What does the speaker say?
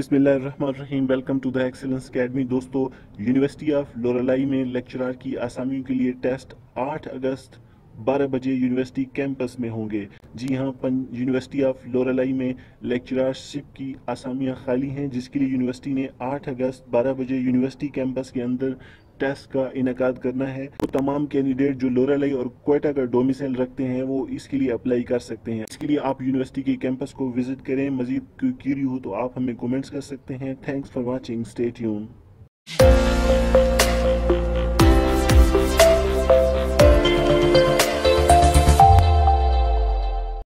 बिस्मिल्लाहिर्रहमानिर्रहीम। Welcome to the excellence academy. दोस्तों, university of Loralai में लेक्चरर की आसामियों के लिए टेस्ट 8 अगस्त 12 बजे यूनिवर्सिटी कैंपस में होंगे। जी हाँ, यूनिवर्सिटी ऑफ लोरलाई में लेक्चररशिप की आसामियां खाली हैं, जिसके लिए यूनिवर्सिटी ने 8 अगस्त 12 बजे यूनिवर्सिटी कैंपस के अंदर टेस्ट का इनेकाद करना है। तो तमाम कैंडिडेट जो लोरलाई और क्वेटा का डोमिसाइल रखते हैं वो इसके लिए अप्लाई कर सकते हैं। इसके लिए आप यूनिवर्सिटी के कैंपस को विजिट करें। मजीद कोई क्वेरी हो तो आप हमें कमेंट्स कर सकते हैं। Thanks for watching, stay tune.